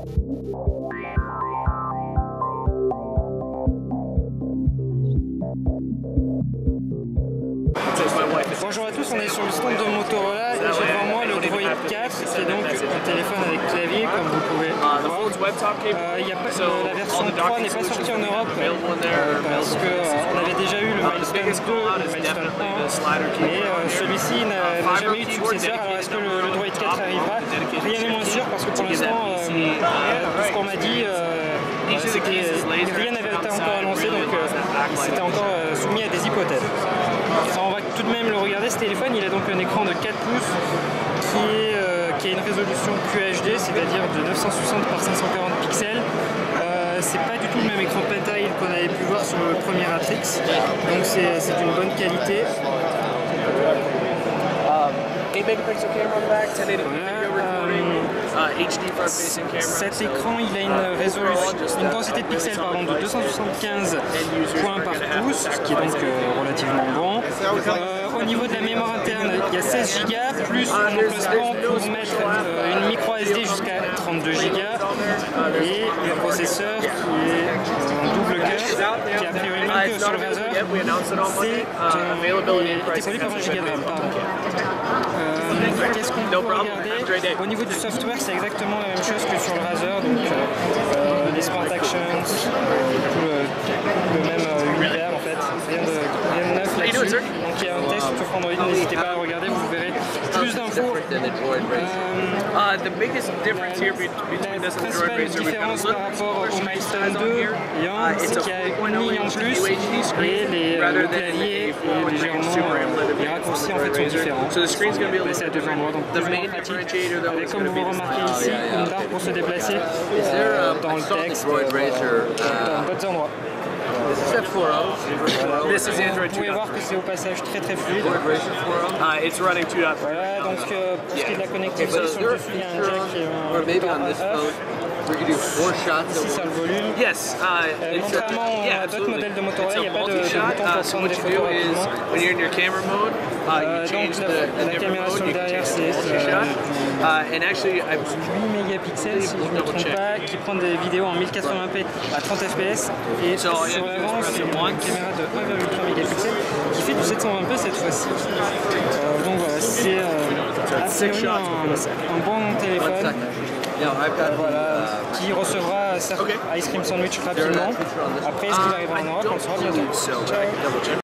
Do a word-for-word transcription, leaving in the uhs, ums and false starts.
Bonjour à tous, on est sur le stand de Motorola et j'ai devant moi le Droid quatre, qui est donc un téléphone avec clavier comme vous pouvez voir. Euh, y a pas, euh, la version trois n'est pas sortie en Europe euh, parce qu'on euh, avait déjà eu le Milestone deux, le Milestone un, mais euh, celui-ci n'a jamais eu de successeur. Alors est-ce que le, le Droid quatre arrivera? Rien n'est moins sûr parce que pour l'instant, euh, tout ce qu'on m'a dit, euh, c'est que rien n'avait été encore annoncé, donc euh, c'était encore euh, soumis à des hypothèses. Alors, on va tout de même le regarder, ce téléphone. Il a donc un écran de quatre pouces qui, est, euh, qui a une résolution Q H D, c'est-à-dire de neuf cent soixante par cinq cent quarante pixels. Euh, c'est pas du tout le même écran pentile qu'on avait pu voir sur le premier Atrix, donc c'est d'une bonne qualité. Cet écran, il a une résolution, une densité de pixels pardon, de deux cent soixante-quinze points par pouce, ce qui est donc euh, relativement bon. Euh, au niveau de la mémoire interne, il y a seize gigas plus un emplacement pour mettre euh, une micro S D jusqu'à trente-deux gigas et le processeur qui est en double cœur, qui est a priori même que sur le Razer, c'est produit par un giga de RAM. Euh, Qu'est-ce qu'on peut regarder? Au niveau du software, c'est exactement la même chose que sur le Razer, donc euh, les Smart Actions, euh, tout le, le même euh, univers en fait, rien de, rien de neuf là-dessus. Donc il y a un test sur FrAndroid, n'hésitez pas à regarder, vous verrez plus d'infos. Euh, la principale différence par rapport au Milestone deux, c'est qu'il y a une ligne en plus et les, euh, le clavier est légèrement, euh, les raccourcis en fait sont différents. C'est à deux endroits, donc plus pratique. Avec, comme vous remarquez ici, une barre pour se déplacer euh, dans le texte, euh, dans d'autres endroits. Voilà. Vous pouvez voir que c'est au passage très très fluide. Voilà, donc euh, pour ce qui est de la connectivité, sur le dessus il y a un jack et un bouton off. Ici ça le volume. Yes, uh, euh, contrairement yeah, à d'autres modèles de Motorola, il n'y a pas de, de bouton pour prendre des photos rapidement. Euh, donc la, la caméra sur le derrière c'est euh, huit mégapixels si je ne me trompe pas, qui prend des vidéos en mille quatre-vingts p à trente F P S et sur l'avant c'est une caméra de un virgule trois mégapixels qui fait du sept cent vingt p cette fois-ci. Euh, donc voilà, c'est euh, un, un bon téléphone. Voilà, qui recevra sa Ice Cream Sandwich rapidement. Après, est-ce qu'il arrivera en Europe? On le saura bientôt. Ciao.